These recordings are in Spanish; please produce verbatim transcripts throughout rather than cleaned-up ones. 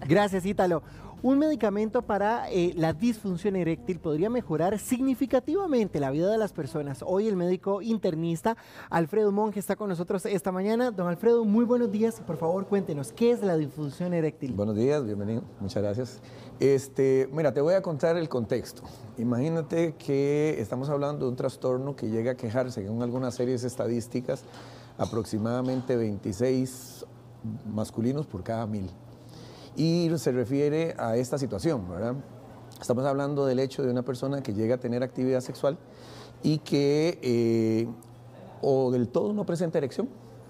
Gracias, Ítalo. Un medicamento para eh, la disfunción eréctil podría mejorar significativamente la vida de las personas. Hoy el médico internista Alfredo Monge está con nosotros esta mañana. Don Alfredo, muy buenos días. Por favor, cuéntenos, ¿qué es la disfunción eréctil? Buenos días, bienvenido. Muchas gracias. Este, mira, te voy a contar el contexto. Imagínate que estamos hablando de un trastorno que llega a quejar, según algunas series estadísticas, aproximadamente veintiséis masculinos por cada mil. Y se refiere a esta situación, ¿verdad? Estamos hablando del hecho de una persona que llega a tener actividad sexual y que eh, o del todo no presenta erección,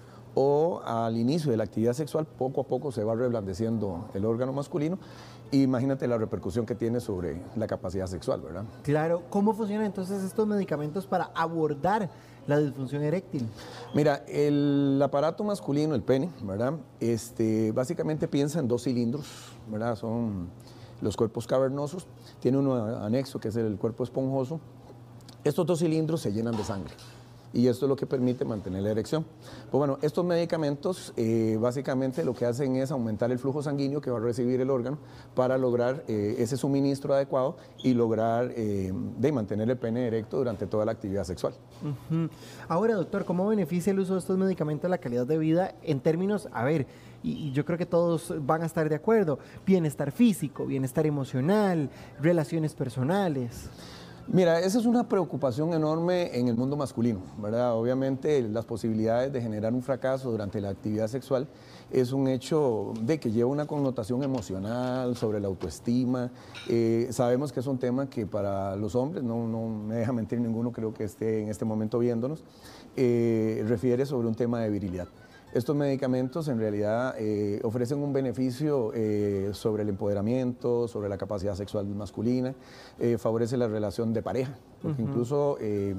o al inicio de la actividad sexual poco a poco se va reblandeciendo el órgano masculino. Imagínate la repercusión que tiene sobre la capacidad sexual, ¿verdad? Claro. ¿Cómo funcionan entonces estos medicamentos para abordar la disfunción eréctil? Mira, el aparato masculino, el pene, ¿verdad? Este, básicamente piensa en dos cilindros, ¿verdad? Son los cuerpos cavernosos. Tiene uno anexo, que es el cuerpo esponjoso. Estos dos cilindros se llenan de sangre. Y esto es lo que permite mantener la erección. Pues bueno, estos medicamentos eh, básicamente lo que hacen es aumentar el flujo sanguíneo que va a recibir el órgano para lograr eh, ese suministro adecuado y lograr eh, de mantener el pene erecto durante toda la actividad sexual. Uh-huh. Ahora, doctor, ¿cómo beneficia el uso de estos medicamentos la calidad de vida en términos, a ver, y, y yo creo que todos van a estar de acuerdo, bienestar físico, bienestar emocional, relaciones personales? Mira, esa es una preocupación enorme en el mundo masculino, ¿verdad? Obviamente las posibilidades de generar un fracaso durante la actividad sexual es un hecho de que lleva una connotación emocional sobre la autoestima. Eh, sabemos que es un tema que para los hombres, no, no me deja mentir ninguno, creo que esté en este momento viéndonos, eh, refiere sobre un tema de virilidad. Estos medicamentos en realidad eh, ofrecen un beneficio eh, sobre el empoderamiento, sobre la capacidad sexual masculina, eh, favorece la relación de pareja, porque uh-huh. incluso eh,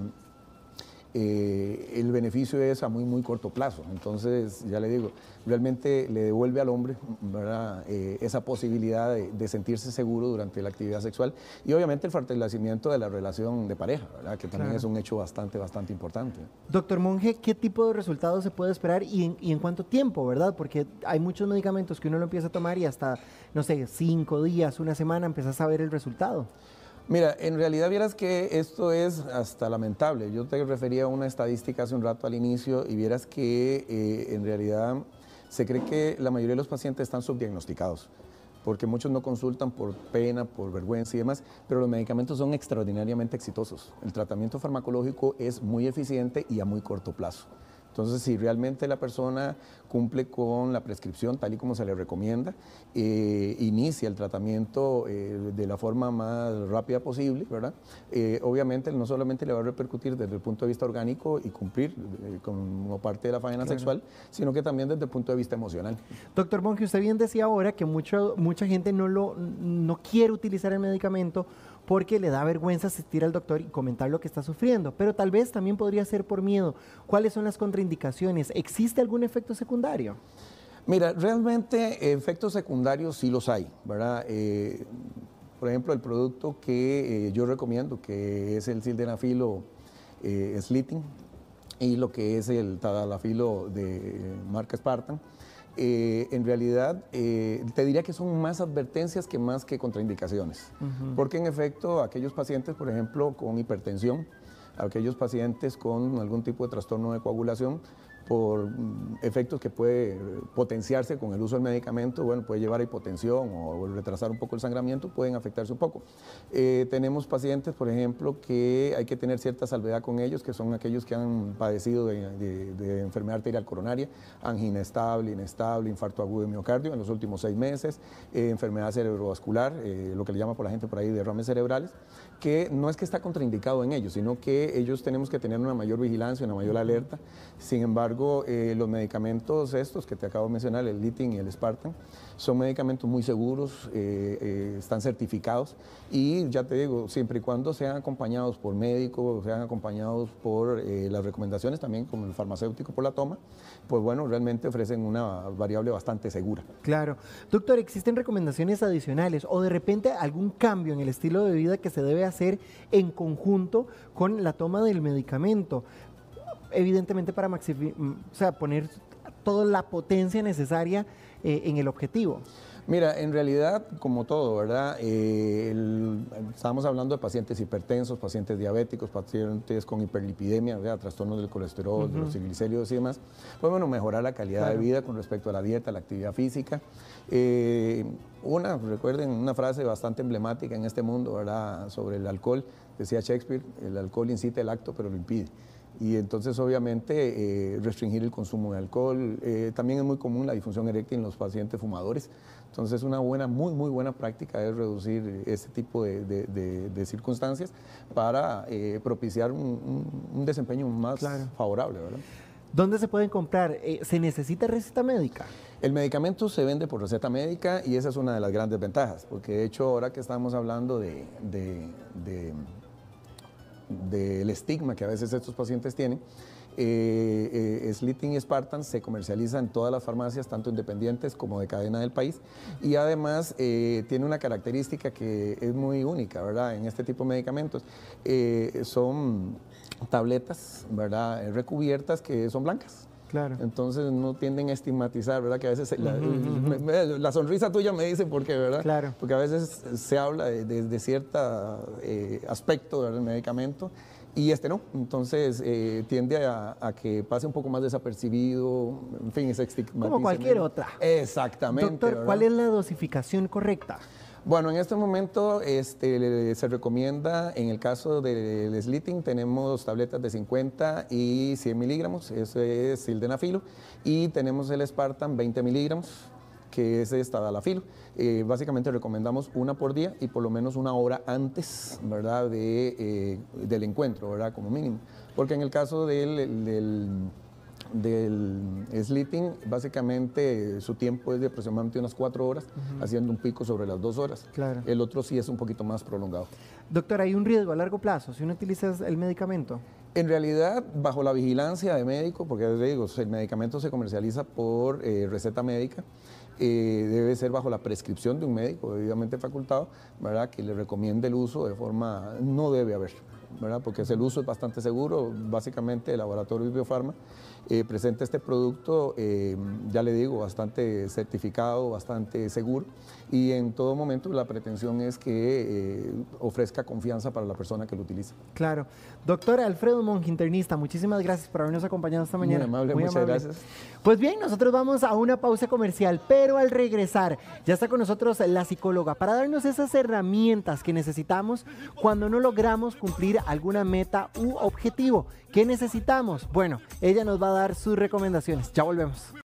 eh, el beneficio es a muy, muy corto plazo. Entonces, ya le digo, realmente le devuelve al hombre, ¿verdad? Eh, esa posibilidad de, de sentirse seguro durante la actividad sexual y obviamente el fortalecimiento de la relación de pareja, ¿verdad? Que también claro. es un hecho bastante, bastante importante. Doctor Monge, ¿qué tipo de resultados se puede esperar y en, y en cuánto tiempo, verdad? Porque hay muchos medicamentos que uno lo empieza a tomar y hasta, no sé, cinco días, una semana, empiezas a ver el resultado. Mira, en realidad vieras que esto es hasta lamentable. Yo te refería a una estadística hace un rato al inicio y vieras que eh, en realidad se cree que la mayoría de los pacientes están subdiagnosticados, porque muchos no consultan por pena, por vergüenza y demás, pero los medicamentos son extraordinariamente exitosos. El tratamiento farmacológico es muy eficiente y a muy corto plazo. Entonces, si realmente la persona cumple con la prescripción tal y como se le recomienda, eh, inicia el tratamiento eh, de la forma más rápida posible, ¿verdad? Eh, obviamente no solamente le va a repercutir desde el punto de vista orgánico y cumplir eh, como parte de la faena claro. sexual, sino que también desde el punto de vista emocional. Doctor Monge, usted bien decía ahora que mucho, mucha gente no, lo, no quiere utilizar el medicamento porque le da vergüenza asistir al doctor y comentar lo que está sufriendo, pero tal vez también podría ser por miedo. ¿Cuáles son las contraindicaciones? ¿Existe algún efecto secundario? Mira, realmente efectos secundarios sí los hay, ¿verdad? Eh, por ejemplo, el producto que eh, yo recomiendo, que es el sildenafilo eh, Slitin y lo que es el tadalafilo de marca Spartan, Eh, en realidad eh, te diría que son más advertencias que más que contraindicaciones, uh-huh. porque en efecto aquellos pacientes, por ejemplo, con hipertensión, aquellos pacientes con algún tipo de trastorno de coagulación, por efectos que puede potenciarse con el uso del medicamento, bueno, puede llevar a hipotensión o retrasar un poco el sangramiento, pueden afectarse un poco. Eh, tenemos pacientes, por ejemplo, que hay que tener cierta salvedad con ellos, que son aquellos que han padecido de, de, de enfermedad arterial coronaria, angina estable, inestable, infarto agudo de miocardio en los últimos seis meses, eh, enfermedad cerebrovascular, eh, lo que le llama por la gente por ahí derrames cerebrales, que no es que está contraindicado en ellos, sino que ellos tenemos que tener una mayor vigilancia, una mayor alerta. Sin embargo, Eh, los medicamentos estos que te acabo de mencionar, el Slitin y el Spartan, son medicamentos muy seguros, eh, eh, están certificados y ya te digo, siempre y cuando sean acompañados por médicos, sean acompañados por eh, las recomendaciones también como el farmacéutico por la toma, pues bueno, realmente ofrecen una variable bastante segura. Claro. Doctor, ¿existen recomendaciones adicionales o de repente algún cambio en el estilo de vida que se debe hacer en conjunto con la toma del medicamento? Evidentemente para maximizar, o sea, poner toda la potencia necesaria eh, en el objetivo. Mira, en realidad, como todo, ¿verdad? Eh, el, estamos hablando de pacientes hipertensos, pacientes diabéticos, pacientes con hiperlipidemia, ¿verdad? Trastornos del colesterol, uh-huh. de los triglicéridos y demás. Pues bueno, mejorar la calidad claro. de vida con respecto a la dieta, la actividad física. Eh, una, recuerden, una frase bastante emblemática en este mundo, ¿verdad? Sobre el alcohol, decía Shakespeare, el alcohol incita el acto, pero lo impide. Y entonces, obviamente, eh, restringir el consumo de alcohol. Eh, también es muy común la disfunción eréctil en los pacientes fumadores. Entonces, una buena, muy, muy buena práctica es reducir este tipo de, de, de, de circunstancias para eh, propiciar un, un, un desempeño más claro. favorable, ¿verdad? ¿Dónde se pueden comprar? Eh, ¿Se necesita receta médica? El medicamento se vende por receta médica y esa es una de las grandes ventajas, porque de hecho, ahora que estamos hablando de... de, de del estigma que a veces estos pacientes tienen, eh, eh, Slitin y Spartan se comercializan en todas las farmacias, tanto independientes como de cadena del país, y además eh, tiene una característica que es muy única, ¿verdad? En este tipo de medicamentos. Eh, son tabletas, ¿verdad? Recubiertas que son blancas. Claro. Entonces no tienden a estigmatizar, ¿verdad? Que a veces la, uh-huh. me, la sonrisa tuya me dice por qué, ¿verdad? Claro. Porque a veces se habla de, de, de cierto eh, aspecto del medicamento y este no. Entonces eh, tiende a, a que pase un poco más desapercibido, en fin, es estigmatiza. Como cualquier otra. Exactamente. Doctor, ¿verdad? ¿Cuál es la dosificación correcta? Bueno, en este momento este, se recomienda, en el caso del Slitin, tenemos tabletas de cincuenta y cien miligramos, eso es sildenafilo, y tenemos el Spartan veinte miligramos, que es tadalafilo. Eh, básicamente recomendamos una por día y por lo menos una hora antes, ¿verdad?, de, eh, del encuentro, ¿verdad?, como mínimo. Porque en el caso del... del del Slitin, básicamente su tiempo es de aproximadamente unas cuatro horas, uh-huh. haciendo un pico sobre las dos horas. Claro. El otro sí es un poquito más prolongado. Doctor, ¿hay un riesgo a largo plazo si uno utiliza el medicamento? En realidad, bajo la vigilancia de médico, porque les digo, el medicamento se comercializa por eh, receta médica, eh, debe ser bajo la prescripción de un médico debidamente facultado, ¿verdad?, que le recomiende el uso de forma, no debe haber, ¿verdad?, porque el uso es bastante seguro. Básicamente el laboratorio Biofarma eh, presenta este producto, eh, ya le digo, bastante certificado, bastante seguro, y en todo momento la pretensión es que eh, ofrezca confianza para la persona que lo utiliza. Claro. Doctor Alfredo Monge, internista, muchísimas gracias por habernos acompañado esta mañana. Muy amable, Muy muchas amable. gracias. Pues bien, nosotros vamos a una pausa comercial, pero al regresar ya está con nosotros la psicóloga para darnos esas herramientas que necesitamos cuando no logramos cumplir alguna meta u objetivo. ¿Qué necesitamos? Bueno, ella nos va a dar sus recomendaciones. Ya volvemos.